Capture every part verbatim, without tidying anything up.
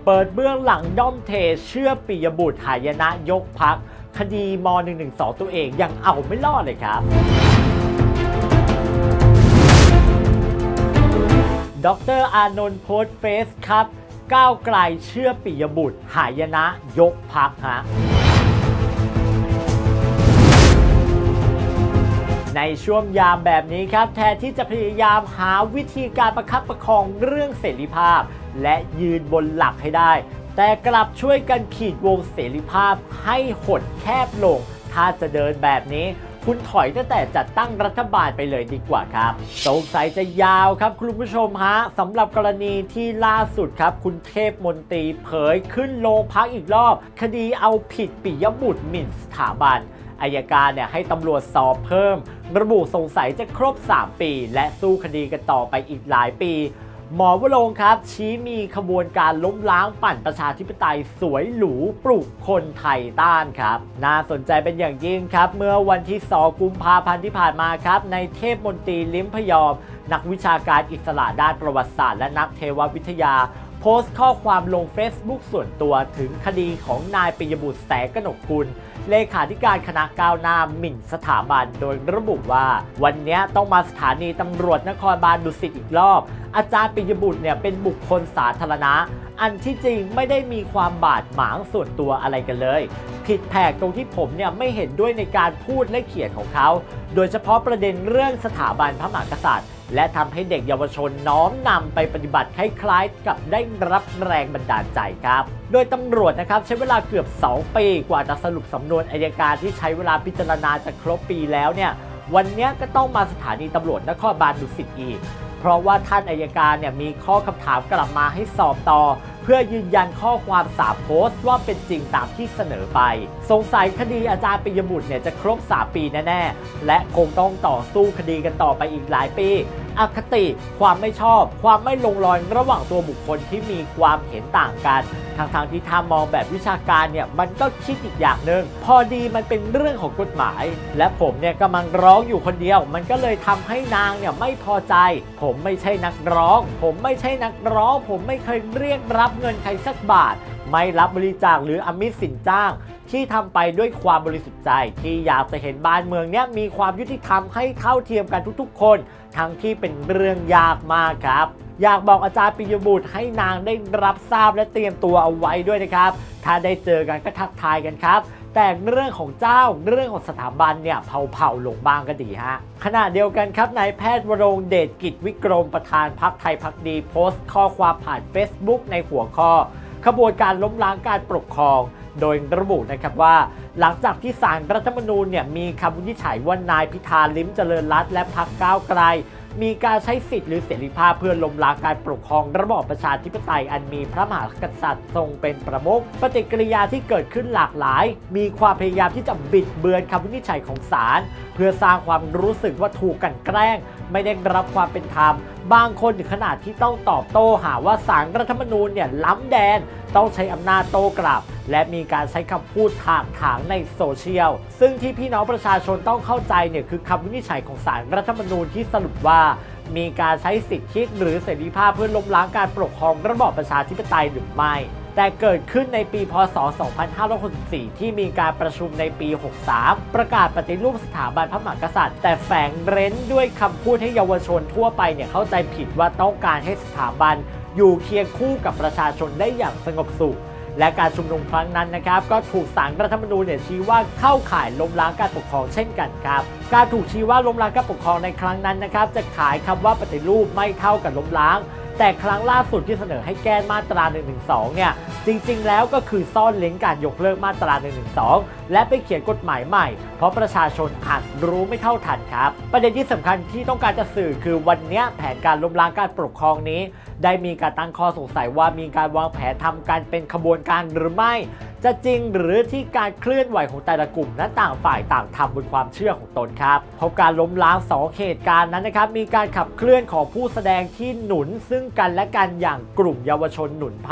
เปิดเบื้องหลังด้อมเทเชื่อปิยบุตรหายนะยกพรรคคดีม หนึ่งหนึ่งสอง ตัวเองยังเอาไม่รอดเลยครับดร.อานนท์โพสต์เฟซครับก้าวไกลเชื่อปิยบุตรหายนะยกพรรคฮะในช่วงยามแบบนี้ครับแทนที่จะพยายามหาวิธีการประคับประคองเรื่องเสรีภาพและยืนบนหลักให้ได้แต่กลับช่วยกันขีดวงเสรีภาพให้หดแคบลงถ้าจะเดินแบบนี้คุณถอยตั้งแต่จัดตั้งรัฐบาลไปเลยดีกว่าครับสงสัยจะยาวครับคุณผู้ชมฮะสำหรับกรณีที่ล่าสุดครับคุณเทพมนตรีเผยขึ้นโรงพักอีกรอบคดีเอาผิดปิยบุตรหมิ่นสถาบันอัยการเนี่ยให้ตำรวจสอบเพิ่มระบุสงสัยจะครบสามปีและสู้คดีกันต่อไปอีกหลายปีหมอวรงค์ครับชี้มีขบวนการล้มล้างปั่นประชาธิปไตยสวยหรูปลุกคนไทยต้านครับน่าสนใจเป็นอย่างยิ่งครับเมื่อวันที่สองกุมภาพันธ์ที่ผ่านมาครับในเทพมนตรีลิ้มพยอมนักวิชาการอิสระด้านประวัติศาสตร์และนักเทววิทยาโพสต์ข้อความลง Facebook ส่วนตัวถึงคดีของนายปิยบุตรแสงกนกกุลเลขาธิการคณะก้าวหน้าหมิ่นสถาบันโดยระบุว่าวันนี้ต้องมาสถานีตำรวจนครบาลดุสิตอีกรอบอาจารย์ปิยบุตรเนี่ยเป็นบุคคลสาธารณะอันที่จริงไม่ได้มีความบาดหมางส่วนตัวอะไรกันเลยผิดแผกตรงที่ผมเนี่ยไม่เห็นด้วยในการพูดและเขียนของเขาโดยเฉพาะประเด็นเรื่องสถาบันพระมหากษัตริย์และทำให้เด็กเยาวชนน้อมนำไปปฏิบัติคล้ายๆกับได้รับแรงบันดาลใจครับโดยตำรวจนะครับใช้เวลาเกือบสองปีกว่าจะสรุปสำนวนอัยการที่ใช้เวลาพิจารณาจะครบปีแล้วเนี่ยวันนี้ก็ต้องมาสถานีตำรวจนครบาลดุสิตอีกเพราะว่าท่านอัยการเนี่ยมีข้อคำถามกลับมาให้สอบต่อเพื่อยืนยันข้อความสามโพสต์ว่าเป็นจริงตามที่เสนอไปสงสัยคดีอาจารย์ปิยบุตรเนี่ยจะครบสามปีแน่ๆและคงต้องต่อสู้คดีกันต่อไปอีกหลายปีอคติความไม่ชอบความไม่ลงรอยระหว่างตัวบุคคลที่มีความเห็นต่างกันทั้งๆที่ถ้ามองแบบวิชาการเนี่ยมันก็คิดอีกอย่างหนึ่งพอดีมันเป็นเรื่องของกฎหมายและผมเนี่ยกำลังร้องอยู่คนเดียวมันก็เลยทำให้นางเนี่ยไม่พอใจผมไม่ใช่นักร้องผมไม่ใช่นักร้องผมไม่เคยเรียกรับเงินใครสักบาทไม่รับบริจาคหรืออมิตสินจ้างที่ทำไปด้วยความบริสุทธิ์ใจที่อยากจะเห็นบ้านเมืองเนี้ยมีความยุติธรรมให้เท่าเทียมกันทุกๆคนทั้งที่เป็นเรื่องยากมากครับอยากบอกอาจารย์ปิยบุตรให้นางได้รับทราบและเตรียมตัวเอาไว้ด้วยนะครับถ้าได้เจอกันก็ทักทายกันครับแต่เรื่องของเจ้าเรื่องของสถาบันเนี่ยเผาๆลงบ้างก็ดีฮะขณะเดียวกันครับนายแพทย์วรงค์เดชกิจวิกรมประธานพรรคไทยพักดีโพสต์ข้อความผ่าน Facebook ในหัวข้อขบวนการล้มล้างการปกครองโดยระบุนะครับว่าหลังจากที่ศาลรัฐธรรมนูญเนี่ยมีคำวินิจฉัยว่านายพิธาลิ้มเจริญรัตน์และพรรคก้าวไกลมีการใช้สิทธิหรือเสรีภาพเพื่อล้มล้างการปกครองระบอบประชาธิปไตยอันมีพระมหากษัตริย์ทรงเป็นประมุขปฏิกิริยาที่เกิดขึ้นหลากหลายมีความพยายามที่จะบิดเบือนคำวินิจฉัยของศาลเพื่อสร้างความรู้สึกว่าถูกกลั่นแกล้งไม่ได้รับความเป็นธรรมบางคนถึงขนาดที่ต้องตอบโต้หาว่าศาลรัฐธรรมนูญเนี่ยล้ำแดนต้องใช้อำนาจโต้กลับและมีการใช้คำพูดถากถางในโซเชียลซึ่งที่พี่น้องประชาชนต้องเข้าใจเนี่ยคือคำวินิจฉัยของศาลรัฐธรรมนูญที่สรุปว่ามีการใช้สิทธิหรือเสรีภาพเพื่อล้มล้างการปกครองระบอบประชาธิปไตยหรือไม่แต่เกิดขึ้นในปีพ.ศ. สองพันห้าร้อยหกสิบสี่ที่มีการประชุมในปี หกสาม ประกาศปฏิรูปสถาบันพระมหากษัตริย์แต่แฝงเร้นด้วยคำพูดให้เยาวชนทั่วไปเนี่ยเข้าใจผิดว่าต้องการให้สถาบันอยู่เคียงคู่กับประชาชนได้อย่างสงบสุขและการชุมนุมครั้งนั้นนะครับก็ถูกศาลรัฐธรรมนูญเนี่ยชี้ว่าเข้าข่ายล้มล้างการปกครองเช่นกันครับการถูกชี้ว่าล้มล้างการปกครองในครั้งนั้นนะครับจะขายคำว่าปฏิรูปไม่เท่ากับล้มล้างแต่ครั้งล่าสุดที่เสนอให้แก้มาตราหนึ่งหนึ่งสองเนี่ยจริงๆแล้วก็คือซ่อนเล้นการยกเลิกมาตราหนึ่งหนึ่งสองและไปเขียนกฎหมายใหม่เพราะประชาชนอาจรู้ไม่เท่าทันครับประเด็นที่สำคัญที่ต้องการจะสื่อคือวันนี้แผนการล้มล้างการปกครองนี้ได้มีการตั้งข้อสงสัยว่ามีการวางแผนทำการเป็นขบวนการหรือไม่จะจริงหรือที่การเคลื่อนไหวของแต่ละกลุ่มนั้นต่างฝ่ายต่างทำบนความเชื่อของตนครับเพราะการล้มล้างสองเหตุการณ์นั้นนะครับมีการขับเคลื่อนของผู้แสดงที่หนุนซึ่งกันและกันอย่างกลุ่มเยาวชนหนุนพรรค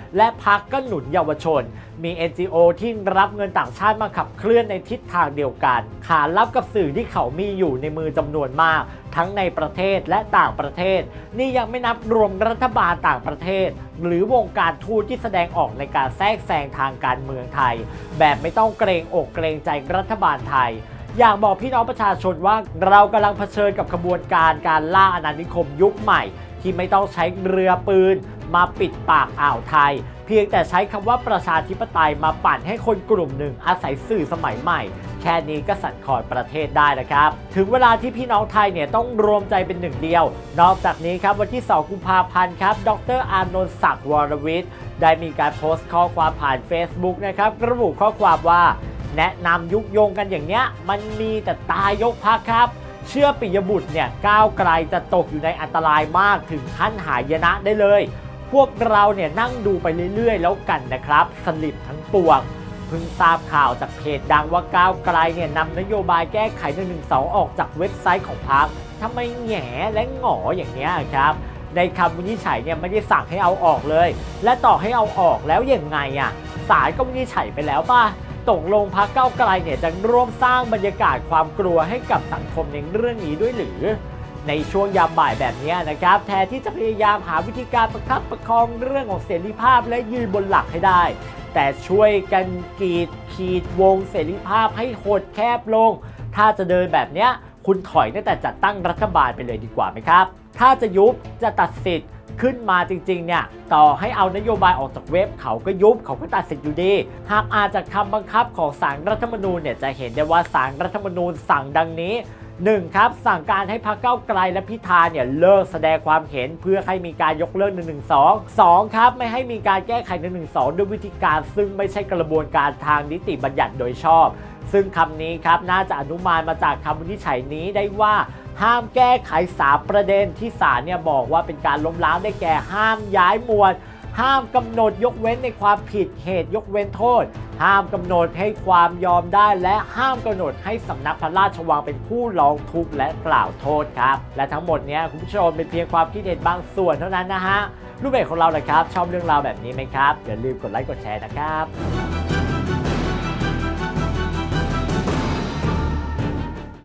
และพรรคก็หนุนเยาวชนมี เอ็น จี โอ ที่รับเงินต่างชาติมาขับเคลื่อนในทิศทางเดียวกันขานรับกับสื่อที่เขามีอยู่ในมือจำนวนมากทั้งในประเทศและต่างประเทศนี่ยังไม่นับรวมรัฐบาลต่างประเทศหรือวงการทูตที่แสดงออกในการแทรกแซงทางการเมืองไทยแบบไม่ต้องเกรงอกเกรงใจรัฐบาลไทยอยากบอกพี่น้องประชาชนว่าเรากำลังเผชิญกับขบวนการการล่าอาณานิคมยุคใหม่ที่ไม่ต้องใช้เรือปืนมาปิดปากอ่าวไทยเพียงแต่ใช้คำว่าประชาธิปไตยมาปั่นให้คนกลุ่มหนึ่งอาศัยสื่อสมัยใหม่แค่นี้ก็สั่นคลอนประเทศได้นะครับถึงเวลาที่พี่น้องไทยเนี่ยต้องรวมใจเป็นหนึ่งเดียวนอกจากนี้ครับวันที่สองกุมภาพันธ์ครับดร.อานนท์ศักดิ์วรวิทย์ได้มีการโพสต์ข้อความผ่าน Facebook นะครับระบุข้อความว่าแนะนำยุยงกันอย่างเนี้ยมันมีแต่ตายยกพรรคครับเชื่อปิยบุตรเนี่ยก้าวไกลจะตกอยู่ในอันตรายมากถึงขั้นหายนะได้เลยพวกเราเนี่ยนั่งดูไปเรื่อยๆแล้วกันนะครับสลิปทั้งปวงเพิ่งทราบข่าวจากเพจดังว่าก้าวไกลเนี่ยนำนโยบายแก้ไขหนึ่งหนึ่งสองออกจากเว็บไซต์ของพรรคทำไมแหง่และหงออย่างเนี้ยครับในคำวินิจฉัยเนี่ยไม่ได้สั่งให้เอาออกเลยและต่อให้เอาออกแล้วยังไงอ่ะศาลก็วินิจฉัยไปแล้วป่ะตกลงพรรคก้าวไกลเนี่ยจะร่วมสร้างบรรยากาศความกลัวให้กับสังคมในเรื่องนี้ด้วยหรือในช่วงยามบ่ายแบบนี้นะครับแทนที่จะพยายามหาวิธีการประคับประคองเรื่องของเสรีภาพและยืนบนหลักให้ได้แต่ช่วยกันกีดขีดวงเสรีภาพให้หดแคบลงถ้าจะเดินแบบนี้คุณถอยตั้งแต่จัดตั้งรัฐบาลไปเลยดีกว่าไหมครับถ้าจะยุบจะตัดสิทธิ์ขึ้นมาจริงๆเนี่ยต่อให้เอานโยบายออกจากเว็บเขาก็ยุบเขาก็ตัดสิทธิ์อยู่ดีหากอ่านจากคำบังคับของศาลรัฐธรรมนูญเนี่ยจะเห็นได้ว่าศาลรัฐธรรมนูญสั่งดังนี้หนึ่งครับสั่งการให้พรรคก้าวไกลและพิธาเนี่ยเลิกแสดงความเห็นเพื่อให้มีการยกเลิกหนึ่งหนึ่งสอง สองครับไม่ให้มีการแก้ไขหนึ่งหนึ่งสองด้วยวิธีการซึ่งไม่ใช่กระบวนการทางนิติบัญญัติโดยชอบซึ่งคำนี้ครับน่าจะอนุมานมาจากคำวินิจฉัยนี้ได้ว่าห้ามแก้ไขสามประเด็นที่ศาลเนี่ยบอกว่าเป็นการล้มล้างได้แก่ห้ามย้ายหมวดห้ามกำหนดยกเว้นในความผิดเหตุยกเว้นโทษห้ามกำหนดให้ความยอมได้และห้ามกำหนดให้สำนักพระราชวังเป็นผู้ร้องทุกข์และกล่าวโทษครับและทั้งหมดนี้คุณผู้ชมเป็นเพียงความคิดเห็นบางส่วนเท่านั้นนะฮะรูปแบบของเราเลยครับชอบเรื่องราวแบบนี้ไหมครับอย่าลืมกดไลค์กดแชร์นะครับ